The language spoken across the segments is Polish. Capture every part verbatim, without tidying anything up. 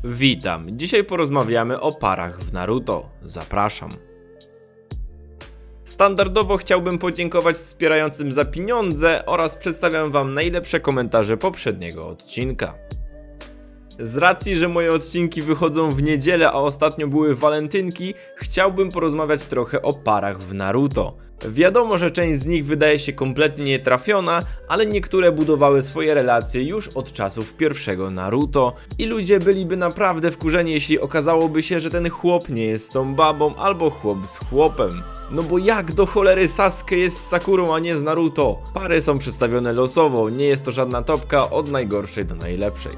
Witam, dzisiaj porozmawiamy o parach w Naruto. Zapraszam. Standardowo chciałbym podziękować wspierającym za pieniądze oraz przedstawiam wam najlepsze komentarze poprzedniego odcinka. Z racji, że moje odcinki wychodzą w niedzielę, a ostatnio były walentynki, chciałbym porozmawiać trochę o parach w Naruto. Wiadomo, że część z nich wydaje się kompletnie nietrafiona, ale niektóre budowały swoje relacje już od czasów pierwszego Naruto i ludzie byliby naprawdę wkurzeni, jeśli okazałoby się, że ten chłop nie jest z tą babą albo chłop z chłopem. No bo jak do cholery Sasuke jest z Sakurą, a nie z Naruto? Pary są przedstawione losowo, nie jest to żadna topka od najgorszej do najlepszej.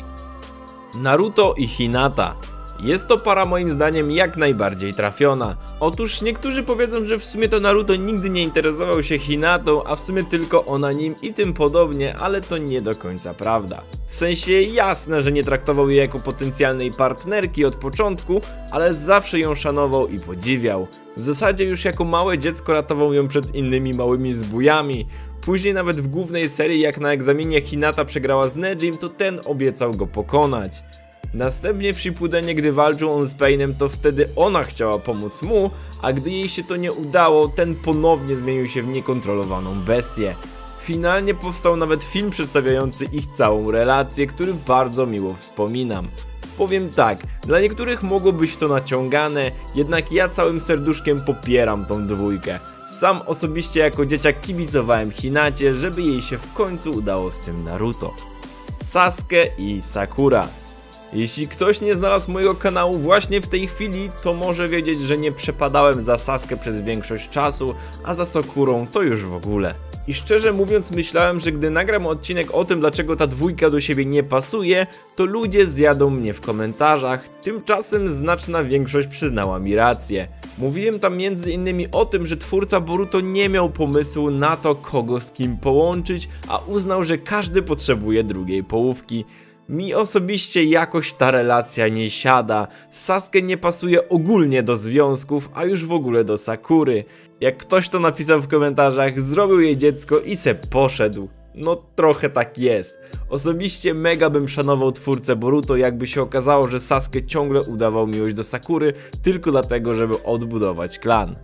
Naruto i Hinata. Jest to para moim zdaniem jak najbardziej trafiona. Otóż niektórzy powiedzą, że w sumie to Naruto nigdy nie interesował się Hinatą, a w sumie tylko ona nim i tym podobnie, ale to nie do końca prawda. W sensie jasne, że nie traktował jej jako potencjalnej partnerki od początku, ale zawsze ją szanował i podziwiał. W zasadzie już jako małe dziecko ratował ją przed innymi małymi zbójami. Później nawet w głównej serii, jak na egzaminie Hinata przegrała z Nejim, to ten obiecał go pokonać. Następnie w Shippudenie, gdy walczył on z Painem, to wtedy ona chciała pomóc mu, a gdy jej się to nie udało, ten ponownie zmienił się w niekontrolowaną bestię. Finalnie powstał nawet film przedstawiający ich całą relację, który bardzo miło wspominam. Powiem tak, dla niektórych mogło być to naciągane, jednak ja całym serduszkiem popieram tą dwójkę. Sam osobiście jako dzieciak kibicowałem Hinacie, żeby jej się w końcu udało z tym Naruto. Sasuke i Sakura. Jeśli ktoś nie znalazł mojego kanału właśnie w tej chwili, to może wiedzieć, że nie przepadałem za Sasuke przez większość czasu, a za Sakurą to już w ogóle. I szczerze mówiąc myślałem, że gdy nagram odcinek o tym, dlaczego ta dwójka do siebie nie pasuje, to ludzie zjadą mnie w komentarzach, tymczasem znaczna większość przyznała mi rację. Mówiłem tam między innymi o tym, że twórca Boruto nie miał pomysłu na to, kogo z kim połączyć, a uznał, że każdy potrzebuje drugiej połówki. Mi osobiście jakoś ta relacja nie siada. Sasuke nie pasuje ogólnie do związków, a już w ogóle do Sakury. Jak ktoś to napisał w komentarzach, zrobił jej dziecko i se poszedł. No trochę tak jest. Osobiście mega bym szanował twórcę Boruto, jakby się okazało, że Sasuke ciągle udawał miłość do Sakury tylko dlatego, żeby odbudować klan.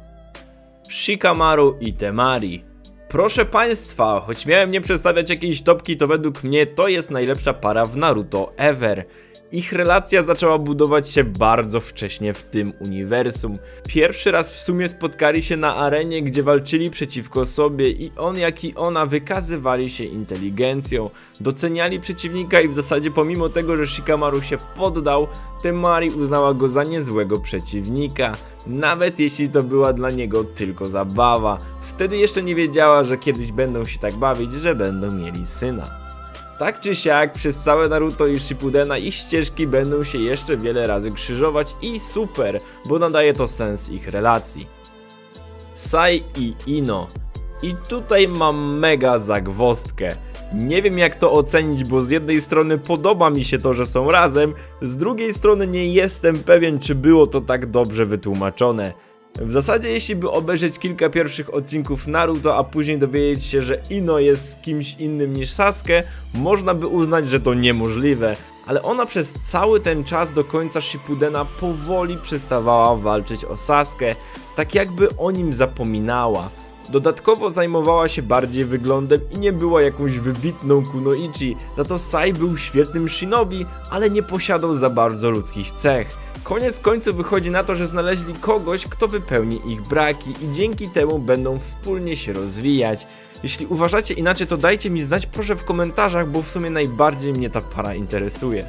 Shikamaru i Temari. Proszę państwa, choć miałem nie przedstawiać jakiejś topki, to według mnie to jest najlepsza para w Naruto ever. Ich relacja zaczęła budować się bardzo wcześnie w tym uniwersum. Pierwszy raz w sumie spotkali się na arenie, gdzie walczyli przeciwko sobie i on jak i ona wykazywali się inteligencją. Doceniali przeciwnika i w zasadzie pomimo tego, że Shikamaru się poddał, Temari uznała go za niezłego przeciwnika. Nawet jeśli to była dla niego tylko zabawa. Wtedy jeszcze nie wiedziała, że kiedyś będą się tak bawić, że będą mieli syna. Tak czy siak, przez całe Naruto i Shippudena ich ścieżki będą się jeszcze wiele razy krzyżować i super, bo nadaje to sens ich relacji. Sai i Ino. I tutaj mam mega zagwozdkę. Nie wiem jak to ocenić, bo z jednej strony podoba mi się to, że są razem, z drugiej strony nie jestem pewien, czy było to tak dobrze wytłumaczone. W zasadzie jeśli by obejrzeć kilka pierwszych odcinków Naruto, a później dowiedzieć się, że Ino jest z kimś innym niż Sasuke, można by uznać, że to niemożliwe. Ale ona przez cały ten czas do końca Shippudena powoli przestawała walczyć o Sasuke, tak jakby o nim zapominała. Dodatkowo zajmowała się bardziej wyglądem i nie była jakąś wybitną kunoichi, za to Sai był świetnym shinobi, ale nie posiadał za bardzo ludzkich cech. Koniec końców wychodzi na to, że znaleźli kogoś, kto wypełni ich braki i dzięki temu będą wspólnie się rozwijać. Jeśli uważacie inaczej, to dajcie mi znać proszę w komentarzach, bo w sumie najbardziej mnie ta para interesuje.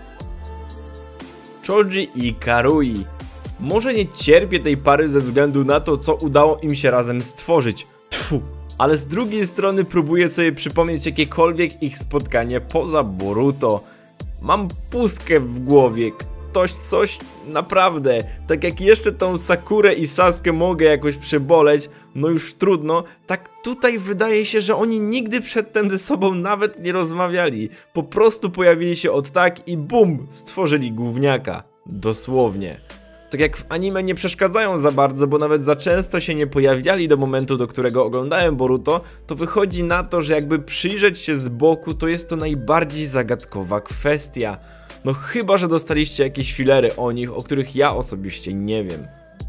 Choji i Karui. Może nie cierpię tej pary ze względu na to, co udało im się razem stworzyć. Tfu. Ale z drugiej strony próbuję sobie przypomnieć jakiekolwiek ich spotkanie poza Boruto. Mam pustkę w głowie. Ktoś coś naprawdę, tak jak jeszcze tą Sakurę i Sasuke mogę jakoś przeboleć, no już trudno, tak tutaj wydaje się, że oni nigdy przedtem ze sobą nawet nie rozmawiali. Po prostu pojawili się od tak i bum, stworzyli gówniaka. Dosłownie. Tak jak w anime nie przeszkadzają za bardzo, bo nawet za często się nie pojawiali do momentu, do którego oglądałem Boruto, to wychodzi na to, że jakby przyjrzeć się z boku, to jest to najbardziej zagadkowa kwestia. No chyba, że dostaliście jakieś filery o nich, o których ja osobiście nie wiem.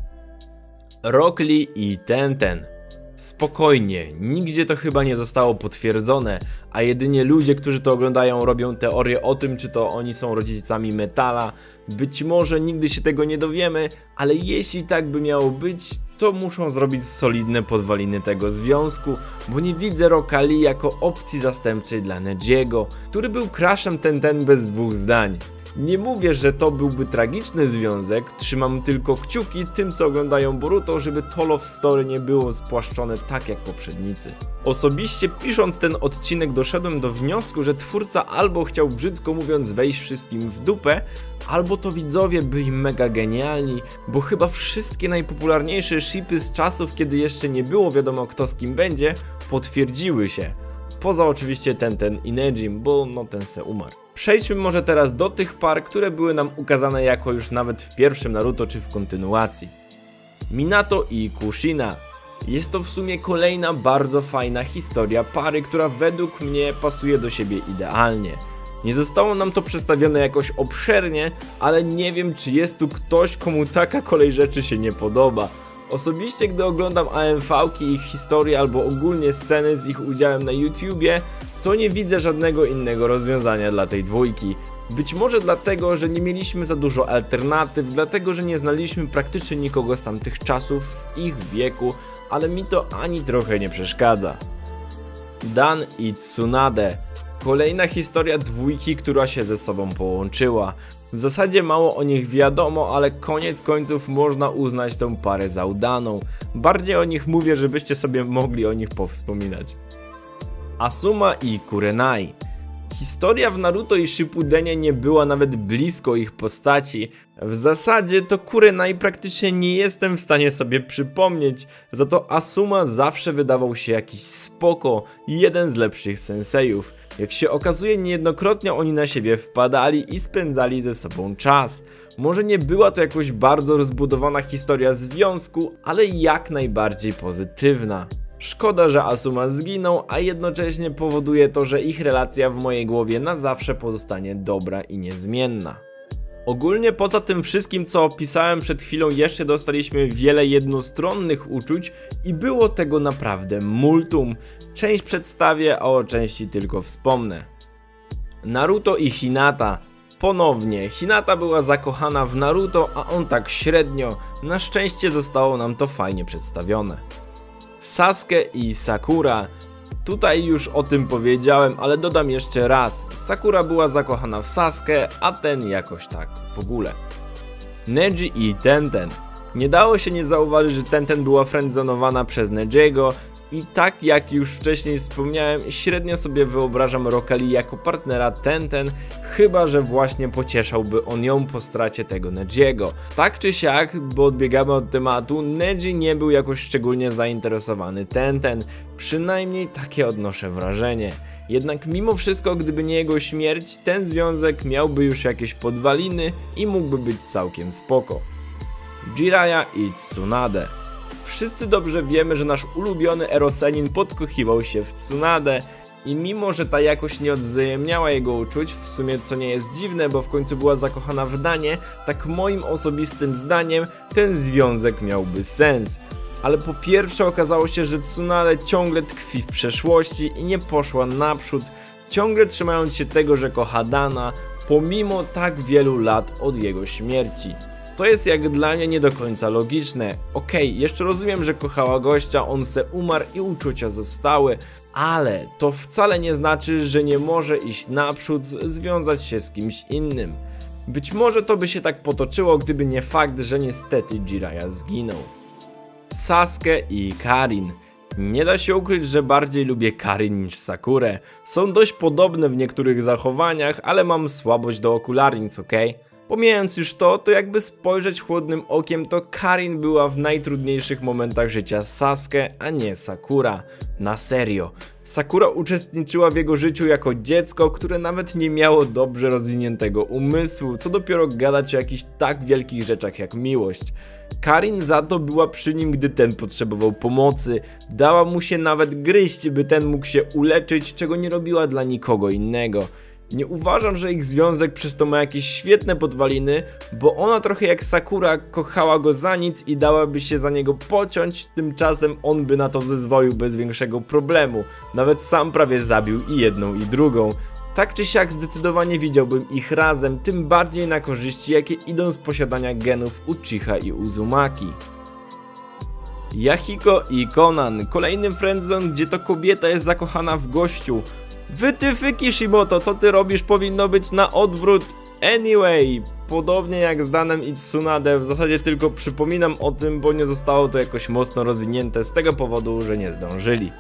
Rock Lee i Tenten. Spokojnie, nigdzie to chyba nie zostało potwierdzone, a jedynie ludzie, którzy to oglądają, robią teorie o tym, czy to oni są rodzicami Metala. Być może nigdy się tego nie dowiemy, ale jeśli tak by miało być, to muszą zrobić solidne podwaliny tego związku, bo nie widzę Rocka Lee jako opcji zastępczej dla Nejiego, który był crushem Tenten bez dwóch zdań. Nie mówię, że to byłby tragiczny związek, trzymam tylko kciuki tym, co oglądają Boruto, żeby to love story nie było spłaszczone tak jak poprzednicy. Osobiście pisząc ten odcinek doszedłem do wniosku, że twórca albo chciał, brzydko mówiąc, wejść wszystkim w dupę, albo to widzowie byli mega genialni, bo chyba wszystkie najpopularniejsze shipy z czasów, kiedy jeszcze nie było wiadomo kto z kim będzie, potwierdziły się. Poza oczywiście Tenten i Nejim, bo no ten se umarł. Przejdźmy może teraz do tych par, które były nam ukazane jako już nawet w pierwszym Naruto czy w kontynuacji. Minato i Kushina. Jest to w sumie kolejna bardzo fajna historia pary, która według mnie pasuje do siebie idealnie. Nie zostało nam to przedstawione jakoś obszernie, ale nie wiem, czy jest tu ktoś, komu taka kolej rzeczy się nie podoba. Osobiście, gdy oglądam A M V-ki, ich historie albo ogólnie sceny z ich udziałem na YouTubie, to nie widzę żadnego innego rozwiązania dla tej dwójki. Być może dlatego, że nie mieliśmy za dużo alternatyw, dlatego, że nie znaliśmy praktycznie nikogo z tamtych czasów w ich wieku, ale mi to ani trochę nie przeszkadza. Dan i Tsunade. Kolejna historia dwójki, która się ze sobą połączyła. W zasadzie mało o nich wiadomo, ale koniec końców można uznać tę parę za udaną. Bardziej o nich mówię, żebyście sobie mogli o nich powspominać. Asuma i Kurenai. Historia w Naruto i Shippudenie nie była nawet blisko ich postaci. W zasadzie to Kurenai praktycznie nie jestem w stanie sobie przypomnieć, za to Asuma zawsze wydawał się jakiś spoko i jeden z lepszych sensejów. Jak się okazuje, niejednokrotnie oni na siebie wpadali i spędzali ze sobą czas. Może nie była to jakoś bardzo rozbudowana historia związku, ale jak najbardziej pozytywna. Szkoda, że Asuma zginął, a jednocześnie powoduje to, że ich relacja w mojej głowie na zawsze pozostanie dobra i niezmienna. Ogólnie poza tym wszystkim, co opisałem przed chwilą, jeszcze dostaliśmy wiele jednostronnych uczuć i było tego naprawdę multum. Część przedstawię, a o części tylko wspomnę. Naruto i Hinata. Ponownie, Hinata była zakochana w Naruto, a on tak średnio. Na szczęście zostało nam to fajnie przedstawione. Sasuke i Sakura. Tutaj już o tym powiedziałem, ale dodam jeszcze raz. Sakura była zakochana w Sasuke, a ten jakoś tak w ogóle. Neji i Tenten. Nie dało się nie zauważyć, że Tenten była friendzonowana przez Nejiego i tak jak już wcześniej wspomniałem, średnio sobie wyobrażam Rocka Lee jako partnera Tenten, chyba że właśnie pocieszałby on ją po stracie tego Nejiego. Tak czy siak, bo odbiegamy od tematu, Neji nie był jakoś szczególnie zainteresowany Tenten, przynajmniej takie odnoszę wrażenie. Jednak mimo wszystko, gdyby nie jego śmierć, ten związek miałby już jakieś podwaliny i mógłby być całkiem spoko. Jiraiya i Tsunade. Wszyscy dobrze wiemy, że nasz ulubiony Erosenin podkochiwał się w Tsunade i mimo, że ta jakoś nie odwzajemniała jego uczuć, w sumie co nie jest dziwne, bo w końcu była zakochana w Danie, tak moim osobistym zdaniem ten związek miałby sens. Ale po pierwsze okazało się, że Tsunade ciągle tkwi w przeszłości i nie poszła naprzód, ciągle trzymając się tego, że kocha Dana, pomimo tak wielu lat od jego śmierci. To jest jak dla mnie nie do końca logiczne. Okej, okay, jeszcze rozumiem, że kochała gościa, on se umarł i uczucia zostały, ale to wcale nie znaczy, że nie może iść naprzód, związać się z kimś innym. Być może to by się tak potoczyło, gdyby nie fakt, że niestety Jiraiya zginął. Sasuke i Karin. Nie da się ukryć, że bardziej lubię Karin niż Sakurę. Są dość podobne w niektórych zachowaniach, ale mam słabość do okularnic, okej? Okay? Pomijając już to, to jakby spojrzeć chłodnym okiem, to Karin była w najtrudniejszych momentach życia Sasuke, a nie Sakura. Na serio. Sakura uczestniczyła w jego życiu jako dziecko, które nawet nie miało dobrze rozwiniętego umysłu, co dopiero gadać o jakichś tak wielkich rzeczach jak miłość. Karin za to była przy nim, gdy ten potrzebował pomocy, dała mu się nawet gryźć, by ten mógł się uleczyć, czego nie robiła dla nikogo innego. Nie uważam, że ich związek przez to ma jakieś świetne podwaliny, bo ona trochę jak Sakura kochała go za nic i dałaby się za niego pociąć, tymczasem on by na to zezwolił bez większego problemu. Nawet sam prawie zabił i jedną i drugą. Tak czy siak zdecydowanie widziałbym ich razem, tym bardziej na korzyści jakie idą z posiadania genów Uchiha i Uzumaki. Yahiko i Konan, kolejny friendzone, gdzie to kobieta jest zakochana w gościu. Wytyfy Kishimoto, co ty robisz, powinno być na odwrót. Anyway, podobnie jak z Danem i Tsunade, w zasadzie tylko przypominam o tym, bo nie zostało to jakoś mocno rozwinięte z tego powodu, że nie zdążyli.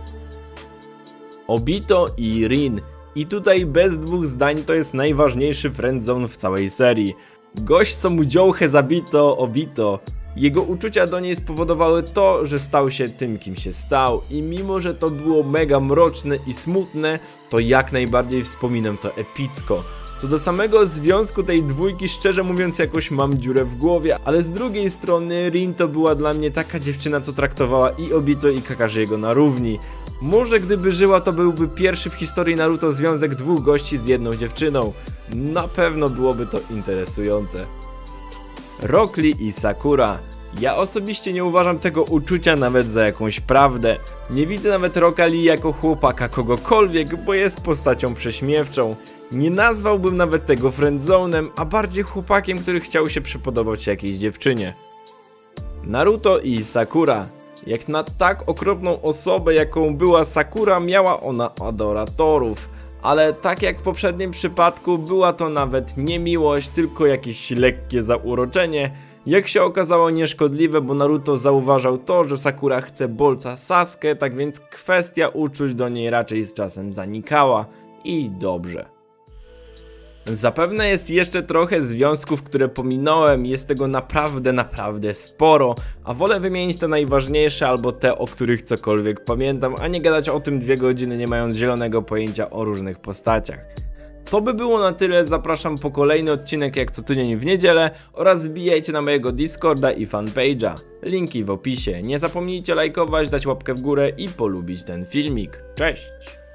Obito i Rin. I tutaj bez dwóch zdań to jest najważniejszy friendzone w całej serii. Gość, co mu dziołchę zabito, Obito. Jego uczucia do niej spowodowały to, że stał się tym, kim się stał, i mimo, że to było mega mroczne i smutne, to jak najbardziej wspominam to epicko. Co do samego związku tej dwójki, szczerze mówiąc, jakoś mam dziurę w głowie, ale z drugiej strony Rin to była dla mnie taka dziewczyna, co traktowała i Obito, i Kakashiego na równi. Może gdyby żyła, to byłby pierwszy w historii Naruto związek dwóch gości z jedną dziewczyną. Na pewno byłoby to interesujące. Rock Lee i Sakura. Ja osobiście nie uważam tego uczucia nawet za jakąś prawdę. Nie widzę nawet Rocka Lee jako chłopaka kogokolwiek, bo jest postacią prześmiewczą. Nie nazwałbym nawet tego friendzonem, a bardziej chłopakiem, który chciał się przypodobać jakiejś dziewczynie. Naruto i Sakura. Jak na tak okropną osobę, jaką była Sakura, miała ona adoratorów. Ale tak jak w poprzednim przypadku, była to nawet nie miłość, tylko jakieś lekkie zauroczenie. Jak się okazało, nieszkodliwe, bo Naruto zauważał to, że Sakura chce bolca Sasuke, tak więc kwestia uczuć do niej raczej z czasem zanikała. I dobrze. Zapewne jest jeszcze trochę związków, które pominąłem, jest tego naprawdę, naprawdę sporo, a wolę wymienić te najważniejsze albo te, o których cokolwiek pamiętam, a nie gadać o tym dwie godziny, nie mając zielonego pojęcia o różnych postaciach. To by było na tyle, zapraszam po kolejny odcinek jak co tydzień w niedzielę oraz wbijajcie na mojego Discorda i fanpage'a. Linki w opisie. Nie zapomnijcie lajkować, dać łapkę w górę i polubić ten filmik. Cześć!